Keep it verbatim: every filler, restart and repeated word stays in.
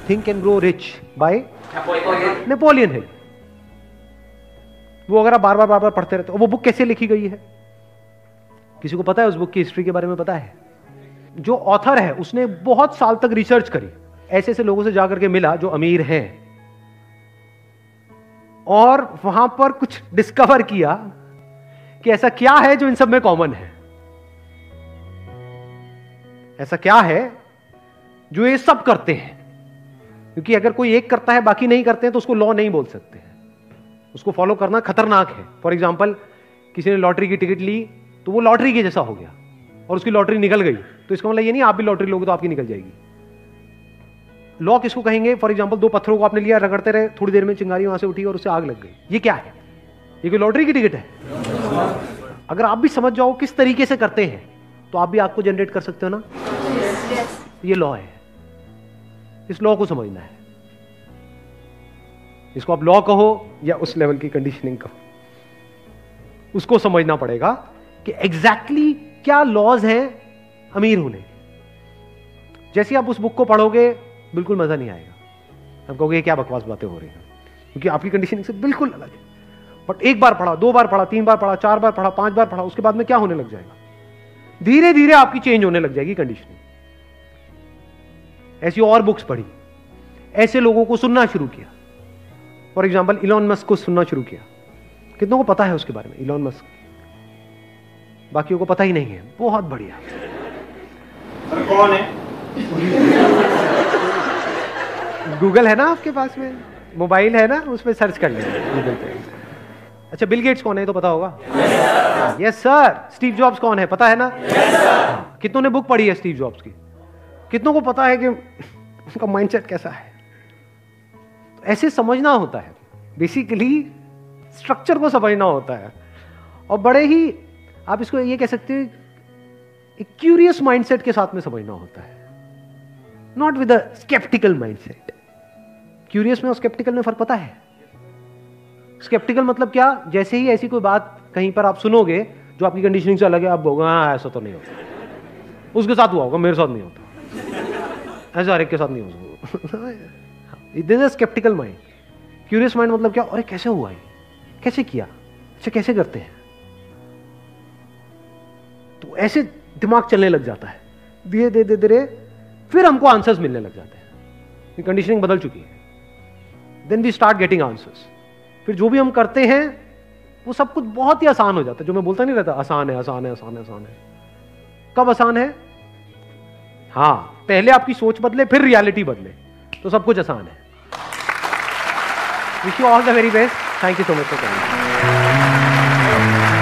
Think and grow rich by Napoleon Hill. वो अगर आप बार बार बार बार पढ़ते रहते हो, वो बुक कैसे लिखी गई है? किसी को पता है उस बुक की हिस्ट्री के बारे में पता है? जो ऑथर है उसने बहुत साल तक रिसर्च करी, ऐसे ऐसे लोगों से जाकर के मिला जो अमीर हैं, और वहां पर कुछ डिस्कवर किया कि ऐसा क्या है जो इन सब में कॉमन है, ऐसा क्या है जो ये सब करते हैं। क्योंकि अगर कोई एक करता है बाकी नहीं करते हैं तो उसको लॉ नहीं बोल सकते हैं, उसको फॉलो करना खतरनाक है। फॉर एग्जाम्पल, किसी ने लॉटरी की टिकट ली तो वो लॉटरी के जैसा हो गया और उसकी लॉटरी निकल गई, तो इसका मतलब ये नहीं आप भी लॉटरी लोगे तो आपकी निकल जाएगी। लॉ किसको कहेंगे? फॉर एग्जाम्पल, दो पत्थरों को आपने लिया, रगड़ते रहे, थोड़ी देर में चिंगारी वहां से उठी और उससे आग लग गई, ये क्या है? ये कोई लॉटरी की टिकट है? अगर आप भी समझ जाओ किस तरीके से करते हैं तो आप भी आग को जनरेट कर सकते हो ना। ये लॉ है, इस लॉ को समझना है। इसको आप लॉ कहो या उस लेवल की कंडीशनिंग कहो, उसको समझना पड़ेगा कि एग्जैक्टली exactly क्या लॉज हैं अमीर होने के। जैसे आप उस बुक को पढ़ोगे बिल्कुल मजा नहीं आएगा, आप कहोगे क्या बकवास बातें हो रही हैं, क्योंकि आपकी कंडीशनिंग से बिल्कुल अलग है। बट एक बार पढ़ा, दो बार पढ़ा, तीन बार पढ़ा, चार बार पढ़ा, पांच बार पढ़ा, उसके बाद में क्या होने लग जाएगा? धीरे धीरे आपकी चेंज होने लग जाएगी कंडीशनिंग। ऐसी और बुक्स पढ़ी, ऐसे लोगों को सुनना शुरू किया। फॉर एग्जाम्पल, इलॉन मस्क को सुनना शुरू किया। कितनों को पता है उसके बारे में? इलॉन मस्क, बाकियों को पता ही नहीं है। बहुत बढ़िया। कौन है? गूगल है ना आपके पास में, मोबाइल है ना, उसमें सर्च कर लेंगे गूगल पे। अच्छा, बिल गेट्स कौन है तो पता होगा? Yes sir. स्टीव जॉब्स कौन है पता है ना? yes, कितनों ने बुक पढ़ी है स्टीव जॉब्स की? कितनों को पता है कि उनका माइंडसेट कैसा है? ऐसे समझना होता है, बेसिकली स्ट्रक्चर को समझना होता है, और बड़े ही आप इसको ये कह सकते हैं एक क्यूरियस माइंडसेट के साथ में समझना होता है, not with a sceptical mindset. Curious में और स्केप्टिकल में फर्क पता है? स्केप्टिकल मतलब क्या? जैसे ही ऐसी कोई बात कहीं पर आप सुनोगे जो आपकी कंडीशनिंग से अलग है, आप बोलोगे हाँ ऐसा तो नहीं होता, उसके साथ हुआ होगा, मेरे साथ नहीं होता, ऐसा हर एक के साथ नहीं होगा। This is sceptical mind. Curious mind मतलब क्या? अरे कैसे हुआ, ये कैसे किया, अच्छा कैसे करते हैं? तो ऐसे दिमाग चलने लग जाता है, धीरे धीरे धीरे फिर हमको आंसर्स मिलने लग जाते हैं। कंडीशनिंग बदल चुकी है। Then we start getting answers. फिर जो भी हम करते हैं वो सब कुछ बहुत ही आसान हो जाता है। जो मैं बोलता नहीं रहता आसान है आसान है आसान है आसान है। कब आसान है? हाँ, पहले आपकी सोच बदले, फिर रियलिटी बदले, तो सब कुछ आसान है। Wish you all the very best. Thank you so much for coming.